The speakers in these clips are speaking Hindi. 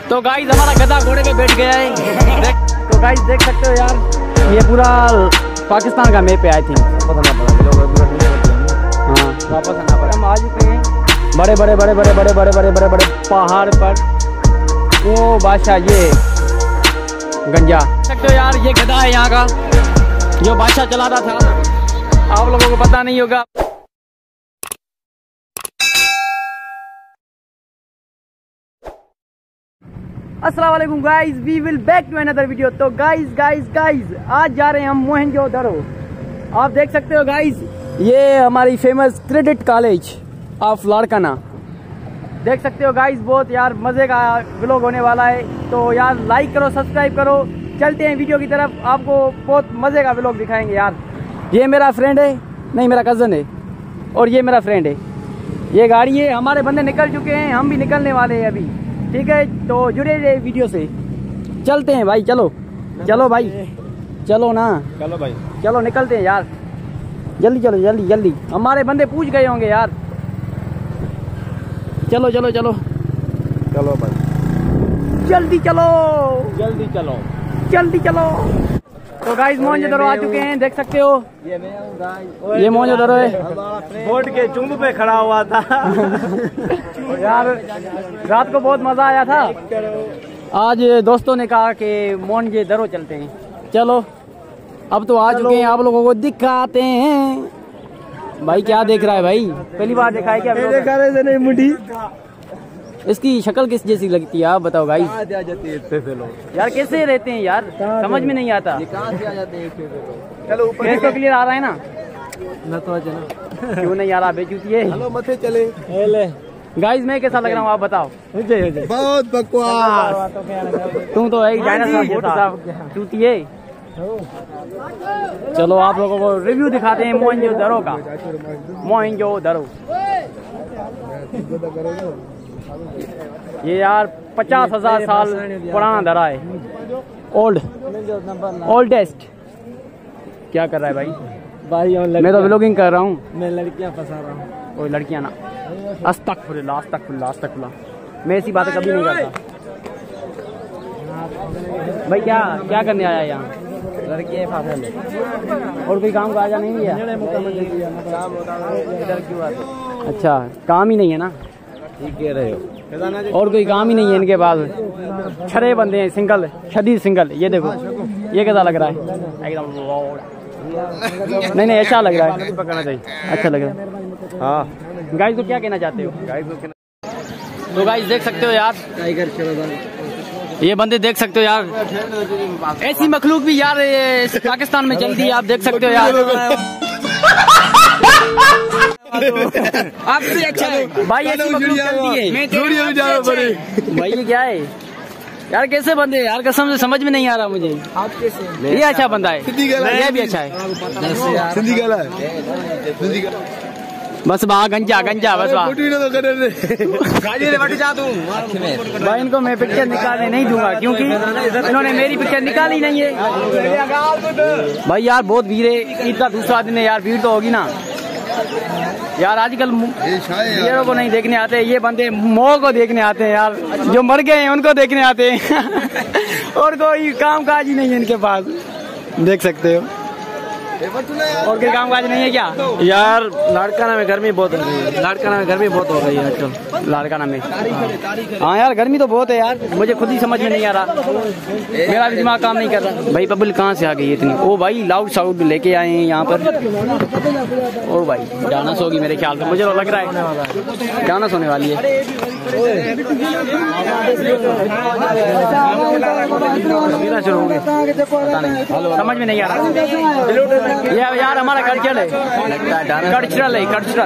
तो गाइस हमारा गधा घोड़े पे बैठ गया है। तो गाइस देख सकते हो यार, ये पूरा पाकिस्तान का मैप है आई थिंक। हाँ वापस आना पड़ा। हम आ चुके हैं बड़े बड़े बड़े बड़े बड़े बड़े बड़े बड़े बड़े पहाड़ पर। वो बादशाह ये गंजा देख सकते हो यार, ये गधा है यहाँ का जो बादशाह चला रहा था। आप लोगों को पता नहीं होगा। अस्सलाम वालेकुम guys, we will back to another video. तो गाइस आज जा रहे हैं हम मोहनजोदड़ो। आप देख सकते हो गाइस, ये हमारी famous cadet college of Larkana. देख सकते हो गाइस, बहुत यार मज़े का व्लॉग होने वाला है। तो यार लाइक करो, सब्सक्राइब करो। चलते हैं वीडियो की तरफ, आपको बहुत मज़े का व्लॉग दिखाएंगे यार। ये मेरा फ्रेंड है, नहीं मेरा कज़न है, और ये मेरा फ्रेंड है। ये गाड़ी है, हमारे बंदे निकल चुके हैं, हम भी निकलने वाले हैं अभी। ठीक है, तो जुड़े रहे वीडियो से। चलते हैं भाई, चलो चलो भाई, चलो ना, चलो भाई, चलो निकलते हैं यार। जल्दी चलो, जल्दी जल्दी, हमारे बंदे पूछ गए होंगे यार। चलो चलो चलो चलो भाई, जल्दी चलो, जल्दी चलो, जल्दी चलो। तो गाइस मोहनजोदड़ो आ चुके हैं, देख सकते हो। ये मोहनजोदड़ो है। बोट के चुंब पे खड़ा हुआ था। यार रात को बहुत मजा आया था। आज दोस्तों ने कहा कि मोहनजोदड़ो चलते हैं। चलो अब तो आ चुके हैं, आप लोगों को दिखाते हैं। भाई क्या देख रहा है भाई, पहली बार देखा है क्या? नहीं मुठी, इसकी शक्ल किस जैसी लगती है आप बताओ भाई। यार कैसे रहते हैं यार, समझ में नहीं आता। चलो फेस तो क्लियर आ रहा है ना? क्यों नहीं आ रहा बेचूतिए? चलो मथे चले। गाइस मैं कैसा लग रहा हूँ आप बताओ? बहुत बकवास। तुम तो एक डायनासोर जैसा चूतिए। चलो आप लोगों को रिव्यू दिखाते हैं मोहनजोदड़ो का। मोहनजोदड़ो ये यार 50,000 साल पुराना दरा है। ओल्डेस्ट। क्या कर रहा है भाई? मैं तो व्लॉगिंग कर रहा हूँ। मैं लड़कियां फंसा रहा हूँ। कोई लड़कियां ना, अस्तगफुरुल्लाह अस्तगफुरुल्लाह अस्तगफुरुल्लाह। मैं ऐसी बातें कभी नहीं करता भाई। क्या क्या करने आया यहाँ? लड़कियां फंसा ले। और कोई काम का आजा नहीं है? इधर क्यों आते? अच्छा काम ही नहीं है ना? ठीक कह रहे हो। और कोई काम ही नहीं है इनके पास। छड़े बंदे हैं, सिंगल, शदीद सिंगल। ये देखो, ये कैसा लग रहा है? एकदम नहीं अच्छा लग रहा है, पकड़ना चाहिए। अच्छा लग रहा है। हाँ गाइस तो क्या कहना चाहते हो? तो गाइस देख सकते हो यार, ये बंदे देख सकते हो यार, ऐसी मखलूक भी यार ये पाकिस्तान में चलती है। आप देख सकते हो यार। आपसे अच्छा है भाई, ऐसी मखलूक चलती है। भाई ये क्या है यार, कैसे बंदे यार, कसम से समझ में नहीं आ रहा मुझे। आप कैसे? ये अच्छा बंदा है, ये भी अच्छा है। बस वहाँ गंजा गंजा बस वहाँ। भाई इनको मैं पिक्चर निकालने नहीं दूंगा, क्योंकि इन्होंने मेरी पिक्चर निकाली नहीं है। भाई यार बहुत भीड़ है, ईद का दूसरा दिन है यार, भीड़ तो होगी ना यार। आजकल शेरों को नहीं देखने आते, ये बंदे मोह को देखने आते हैं यार। जो मर गए हैं उनको देखने आते हैं। और कोई काम काज ही नहीं है इनके पास, देख सकते हो। और कोई काम काज नहीं है क्या यार? लाड़काना में गर्मी बहुत हो रही है। लाड़काना में गर्मी बहुत हो रही है आजकल। लाड़काना में हाँ यार गर्मी तो बहुत है यार, मुझे खुद ही समझ में नहीं आ रहा, मेरा भी दिमाग काम नहीं कर रहा। भाई पब्लिक कहाँ से आ गई इतनी? ओ भाई लाउड साउड लेके आए हैं यहाँ पर। ओ भाई डांस होगी मेरे ख्याल से, मुझे तो लग रहा है डांस होने वाली है। शुरू हो गए, पता नहीं, समझ में नहीं आ रहा। ये यार हमारा कल्चर है, कल्चरल है, कल्चरल।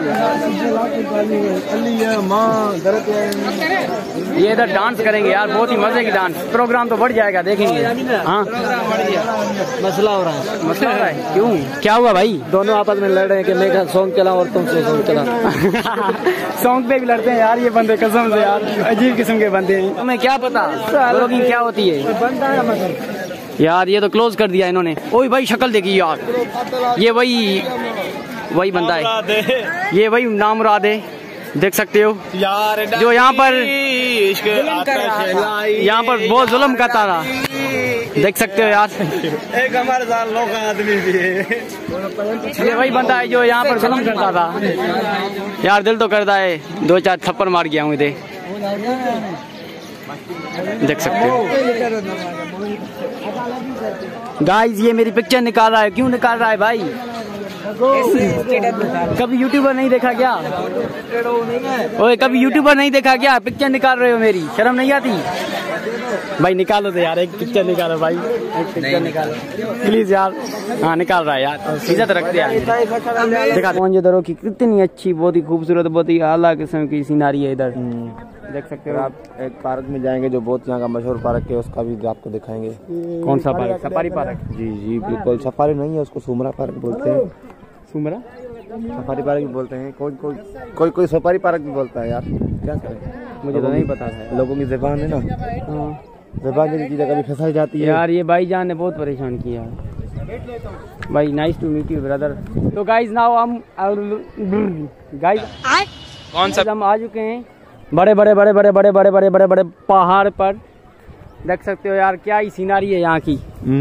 ये इधर डांस करेंगे यार, बहुत ही मजे की डांस। प्रोग्राम तो बढ़ जाएगा, देखेंगे। हाँ मसला हो रहा है, मसला हो रहा है। क्यों, क्या हुआ भाई? दोनों आपस में लड़ रहे हैं कि मैं सॉन्ग चलाऊं और तुमसे सॉन्ग चलाऊं। सॉन्ग पे भी लड़ते हैं यार ये बंदे, कसम से यार अजीब किस्म के बंदे हैं। तुम्हें क्या पता ब्लॉगिंग क्या होती है यार? ये तो क्लोज कर दिया इन्होंने। ओए भाई शक्ल देखी यार, ये वही बंदा है, ये वही नामुराद है देख सकते हो यार जो यहाँ पर बहुत जुल्म करता था। देख सकते हो यार, एक हमारे साथ लोग आदमी भी है। ये वही बंदा है जो यहाँ पर जुल्म करता था। यार दिल तो करता है 2-4 थप्पड़ मार गया हूँ इधर। देख सकते हो गाइस, ये मेरी पिक्चर निकाल रहा है। क्यों निकाल रहा है भाई? कभी यूट्यूबर नहीं देखा क्या? ओए कभी यूट्यूबर नहीं देखा क्या? पिक्चर निकाल रहे हो मेरी, शर्म नहीं आती? भाई निकालो तो यार, एक पिक्चर निकालो भाई, एक पिक्चर निकालो प्लीज यार। हाँ निकाल रहा है यार, इज्जत रखते यार। देखा मोहनजोदड़ो की कितनी अच्छी, बहुत ही खूबसूरत, बहुत ही आला किस्म की सीनरी है इधर। देख सकते हो आप एक पार्क में जाएंगे जो बहुत यहाँ का मशहूर पार्क है, उसका भी आपको दिखाएंगे। कौन सा पार्क? Safari park? जी जी बिल्कुल, सफारी नहीं है, उसको सुमरा पार्क बोलते हैं। सुमरा सफारी पार्क भी बोलते हैं, कोई सफारी पार्क भी बोलता है यार। क्या करें, मुझे तो नहीं पता है। लोगों की जुबान है ना, जुबान की चीजें कभी फंसाई जाती है यार। ये भाईजान ने बहुत परेशान किया भाई। Nice to meet you brother. तो गाइज नाउ हम गाइज कौन सा हम आ चुके हैं बड़े बड़े पहाड़ पर। देख सकते हो यार, क्या ही सीनरी है यहाँ की।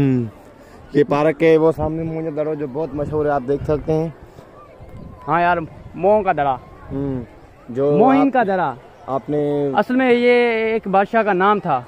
ये पार्क है वो सामने मोहनजोदड़ो जो बहुत मशहूर है, आप देख सकते हैं। हाँ यार, मोह का दरा, जो मोहिन का दरा। आपने असल में ये एक बादशाह का नाम था।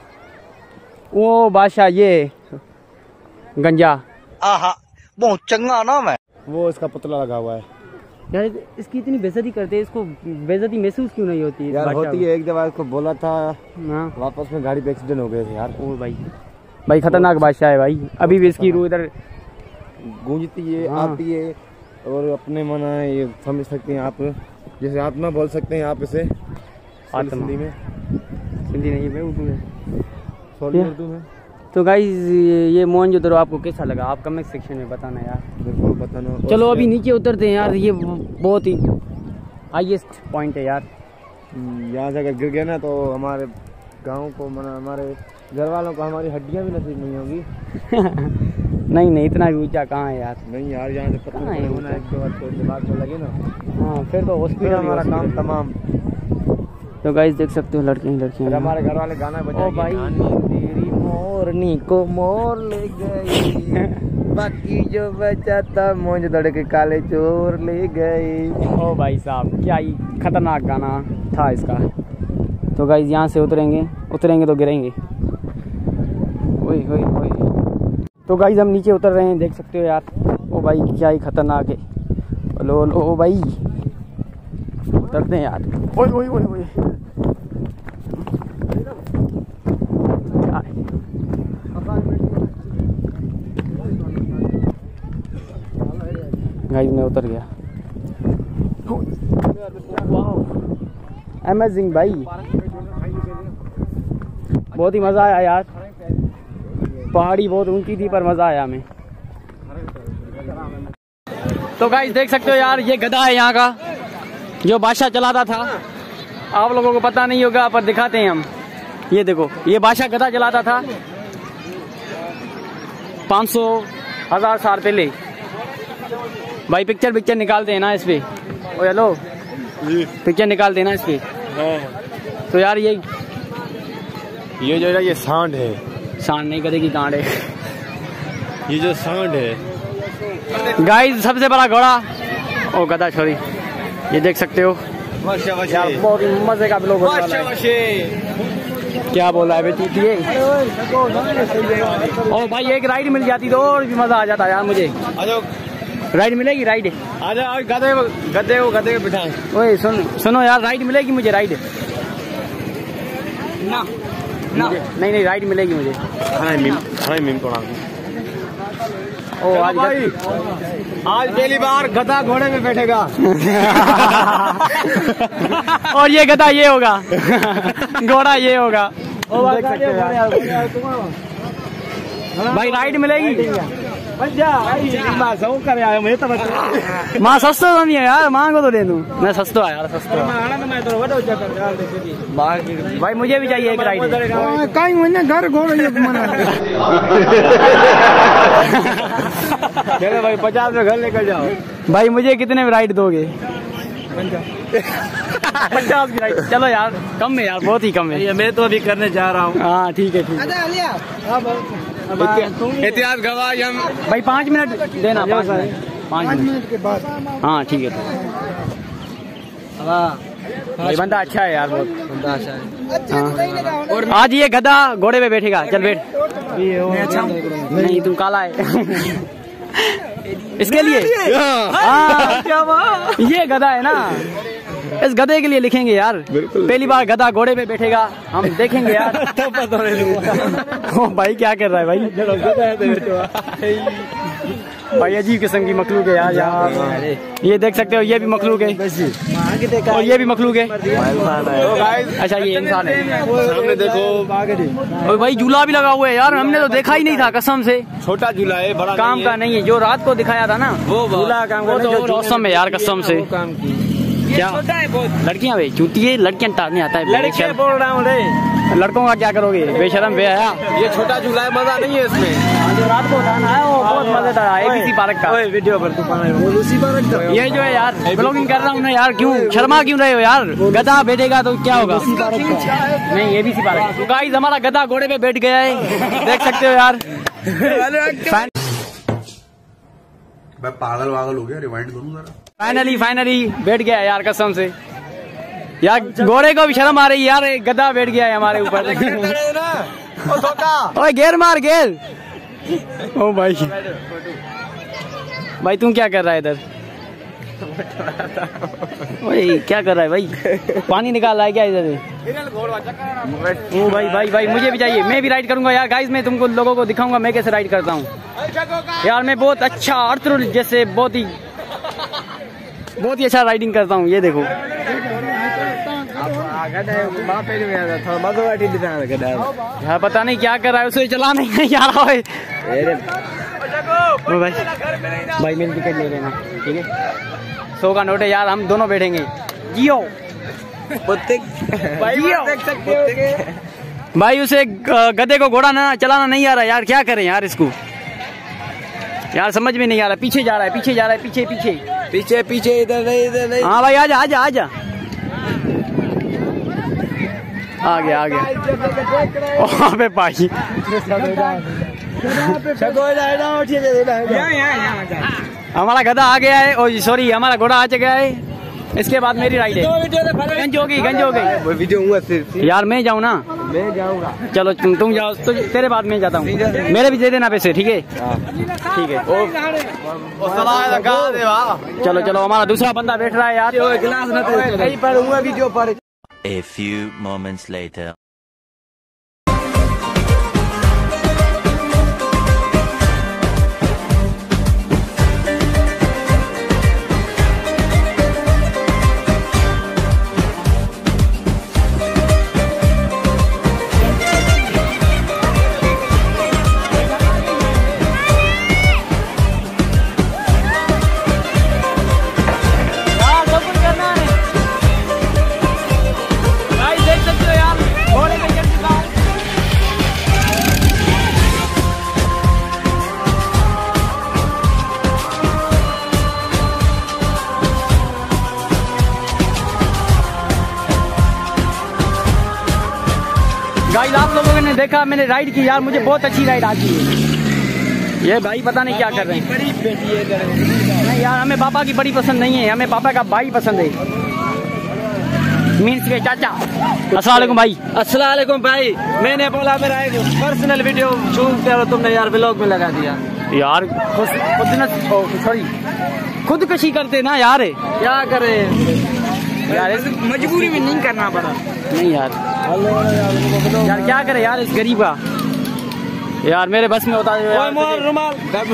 वो बादशाह ये गंजा, आहा बहुत चंगा नाम है। वो इसका पुतला लगा हुआ है यार। इसकी इतनी बेइज्जती करते हैं, इसको बेइज्जती महसूस क्यों नहीं होती? यार होती है, एक दफा इसको बोला था, हाँ वापस में गाड़ी पे एक्सीडेंट हो गए थे यार। ओ भाई खतरनाक बादशाह है भाई। अभी भी इसकी रूह इधर गूंजती है, हाँ। आती है और अपने मना ये समझ सकते हैं आप, जैसे आत्मा बोल सकते हैं आप इसे हिंदी में। हिंदी नहीं है, उर्दू में। उर्दू में। तो गाइस ये मोहनजोदड़ो आपको कैसा लगा? आप कमेंट सेक्शन में बताना यार, बिल्कुल बताना। चलो अभी नीचे उतरते हैं यार। ये बहुत ही हाईएस्ट पॉइंट है यार। यहाँ से अगर गिर गया ना तो हमारे गाँव को, मना हमारे घर वालों को हमारी हड्डियाँ भी नसीब नहीं होगी। नहीं इतना भी ऊंचा कहाँ है यार? नहीं यार, यहाँ से पता नहीं होना, एक दो बार तो दिमाग में लगे ना, हाँ फिर तो हॉस्पिटल हमारा काम तमाम। तो गाइस देख सकते हो लड़कियां हमारे घर वाले गाना बजाएंगे, भाई तेरी मोरनी को मोर ले गई, बाकी जो बचा था मोहनजोदड़ो के काले चोर ले गए। ओ भाई साहब, क्या ही खतरनाक गाना था इसका। तो गाइस यहाँ से उतरेंगे तो गिरेंगे। ओए। तो गाइस हम नीचे उतर रहे हैं, देख सकते हो यार। ओ भाई क्या ही खतरनाक है। लो भाई उतरते हैं यार। ओए गाइस मैं उतर गया। अमेजिंग भाई, बहुत ही मज़ा आया यार। पहाड़ी बहुत ऊंची थी पर मज़ा आया हमें। तो गाइस देख सकते हो यार, ये गधा है यहाँ का जो बादशाह चलाता था। आप लोगों को पता नहीं होगा पर दिखाते हैं हम। ये देखो, ये बादशाह गधा चलाता था 500,000 साल पहले। भाई पिक्चर निकालते हैं ना इस पे। ओ हेलो, पिक्चर निकाल देना इस पे। तो यार ये जो है ये सांड है, सांड नहीं, गधे की गांड है। ये जो सांड है गाइस सबसे बड़ा घोड़ा। ओ गधा छोरी, ये देख सकते हो यार, बहुत मजे का ब्लॉग होने वाला है। क्या बोल रहा है बेटी ये? ओ भाई एक राइड मिल जाती तो और भी मजा आ जाता यार मुझे। राइड मिलेगी? राइड गधे को बिठाएं। ओए सुनो यार, राइड मिलेगी मुझे? राइड ना नहीं राइड मिलेगी मुझे। ओ आज पहली बार गधा घोड़े में बैठेगा। और ये गधा ये होगा, घोड़ा ये होगा। देख सकते हो यार। भाई राइड मिलेगी? मां सस्तो तो नहीं है यार, मांगो तो दे दूं मैं। सस्तो है यार, सस्तो। भाई मुझे भी चाहिए एक राइड। घर घोड़े चलो भाई 50 में घर लेकर जाओ। भाई मुझे कितने में राइड दोगे? 50 की राइड। चलो यार कम है यार, बहुत ही कम है। मैं तो अभी करने जा रहा हूँ। हाँ ठीक है ठीक है। इतिहास गवाह हम भाई 5 मिनट देना, 5 मिनट के बाद। हाँ ठीक है। भाई बंदा अच्छा है यार, बहुत बंदा अच्छा है। हाँ। और आज ये गधा घोड़े पे बैठेगा, चल बैठ। मैं अच्छा हूँ। नहीं तुम काला है। इसके लिए हाँ ये गधा है ना, इस गधे के लिए लिखेंगे यार। पहली बार गधा घोड़े पे बैठेगा, हम देखेंगे यार। ओ भाई क्या कर रहा है भाई? भाई अजीब किस्म की मखलूक है यार यहाँ। ये देख सकते हो, ये भी मखलूक है और ये भी मखलूक है। अच्छा ये इंसान है। सामने देखो और भाई झूला भी लगा हुआ है यार, हमने तो देखा ही नहीं था कसम से। छोटा झूला है, बड़ा काम का नहीं है। जो रात को दिखाया था ना वो झूला काम का, वो तो औसम है यार कसम से। काम की क्या लड़कियां भाई चूती है, लड़कियां टारने आता है। लड़कियां बोल रहा हूँ रे, लड़कों का क्या करोगे बेशरम बेहया। ये छोटा झूला है, मजा नहीं है इसमें। जो रात को उठाना है वो बहुत मजेदार है। ABC पार्क का वीडियो पर उसी पार्क का ये जो है यार, ब्लॉगिंग कर रहा हूँ ना यार। क्यों शर्मा क्यों रहे हो यार? गधा बैठेगा तो क्या होगा? नहीं ABC पार्क। तो गाइस हमारा गधा घोड़े पे बैठ गया है, देख सकते हो यार। मैं पागल वागल हो गया, रिवाइंड करूँ जरा। फाइनली बैठ गया यार कसम से यार। घोड़े को भी शर्म आ रही है यार, एक गधा बैठ गया है हमारे ऊपर। ओए गेर मार गेर। ओ भाई भाई तुम क्या कर रहा है इधर? ओए क्या कर रहा है भाई? पानी निकाल रहा है क्या इधर? ओ भाई भाई भाई मुझे भी चाहिए, मैं भी राइड करूंगा यार। गाइस मैं तुमको लोगों को दिखाऊंगा मैं कैसे राइड करता हूँ यार। मैं बहुत अच्छा अर्थरुल जैसे बहुत ही अच्छा राइडिंग करता हूँ। ये देखो यार पता नहीं क्या कर रहा है, उसे चला नहीं आ रहा है। भाई मेरी टिकट ले लेना ठीक है, 100 का नोट है यार। हम दोनों बैठेंगे। जियो भाई उसे गधे को घोड़ा ना चलाना नहीं आ रहा यार, क्या करें यार इसको यार, समझ में नहीं आ रहा। पीछे जा रहा है पीछे इधर नहीं। हाँ भाई आजा आ गया अबे भाई हमारा गधा आ गया है। ओ सॉरी हमारा घोड़ा आ चुका है। इसके बाद मेरी राइड है। गंज हो गई वीडियो यार। मैं जाऊँ ना? मैं जाऊंगा। चलो तुम जाओ तो तेरे बाद मैं जाता हूँ। मेरे भी दे देना पैसे ठीक है? ठीक है। चलो हमारा दूसरा बंदा बैठ रहा है यार। वीडियो पर A few moments later. Guys आप लोगों ने देखा मैंने राइड की यार, मुझे बहुत अच्छी राइड आती है। ये भाई पता नहीं क्या कर रहे हैं। नहीं यार हमें पापा की बड़ी पसंद नहीं है, हमें पापा का भाई पसंद है। मीन्स के चाचा। अस्सलाम वालेकुम भाई। अस्सलाम वालेकुम भाई। मैंने बोला मेरा एक पर्सनल वीडियो शूट करो, तुमने यार व्लॉग में लगा दिया यार। खुदकशी करते ना यार, क्या करे यार मजबूरी में नहीं करना पड़ा। नहीं यार क्या करे यार इस गरीब का यार, मेरे बस में होता है रुमाल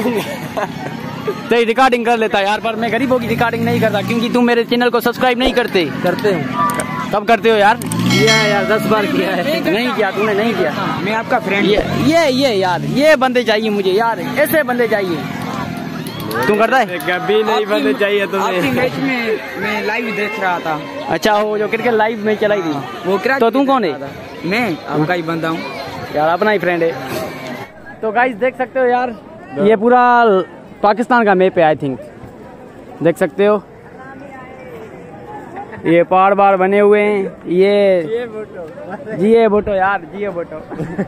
तो रिकॉर्डिंग कर लेता यार, पर मैं गरीबों की रिकॉर्डिंग नहीं करता क्योंकि तुम मेरे चैनल को सब्सक्राइब नहीं करते हूँ। कब करते हो यार? किया है यार, 10 बार किया है। नहीं किया तूने? नहीं किया। मैं आपका फ्रेंड। ये यार ये बंदे चाहिए मुझे यार, ऐसे बंदे चाहिए। तुम करता है? कभी नहीं बंदे चाहिए तुम्हें। मैच में मैं लाइव देख रहा था। अच्छा वो जो क्रिकेट लाइव में चलाई थी वो तो तुम कौन है? मैं आपका ही बंदा हूँ यार, अपना ही फ्रेंड है। तो गाइस देख सकते हो यार, ये पूरा पाकिस्तान का मैप है आई थिंक, देख सकते हो। ये पहाड़ बाड़ बने हुए हैं। ये जिए बोटो यार, जिए बोटो।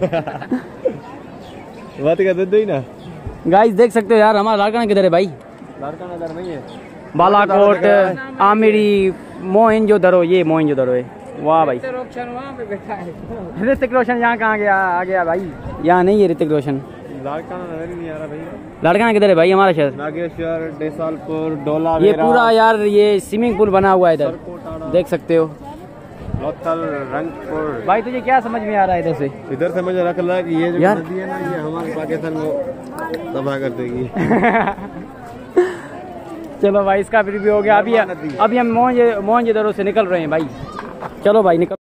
बात कर दे ना गाइस देख सकते हो यार, हमारा लाड़काना किधर है भाई? लाड़काना इधर नहीं है। बालाकोट, आमिरी, मोहनजोदड़ो, ये मोहनजोदड़ो है। वाह भाई, ऋतिक रोशन यहाँ कहाँ गया? आ गया भाई, यहाँ नहीं है ऋतिक रोशन। लाड़काना नजर ही नहीं आ रहा भाई। लाड़काना किधर है भाई? हमारा शहर नागेश्वर, देसालपुर, डोला, ये पूरा यार ये स्विमिंग पूल बना हुआ है इधर, देख सकते हो। लोथल, रंगपुर। भाई तुझे क्या समझ में आ रहा है इधर से? इधर से मुझे रख लगा कि ये जो यार नदी है ना, ये हमारे पाकिस्तान को तबाह कर देगी। चलो भाई, इसका रिव्यू हो गया। अभी हम मोहनजोदड़ो से निकल रहे हैं भाई। चलो भाई निकल।